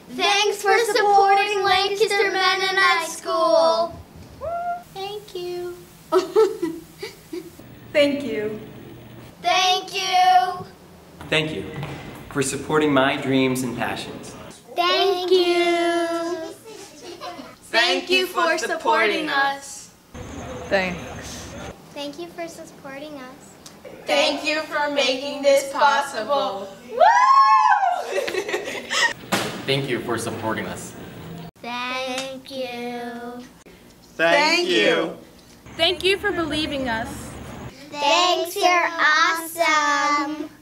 Thanks for supporting Lancaster Mennonite School. Thank you. Thank you. Thank you. Thank you for supporting my dreams and passions. Thank you. Thank you for supporting us. Thanks. Thank you for supporting us. Thank you for making this possible. Thank you for supporting us. Thank you. Thank you. Thank you for believing us. Thanks, you're awesome.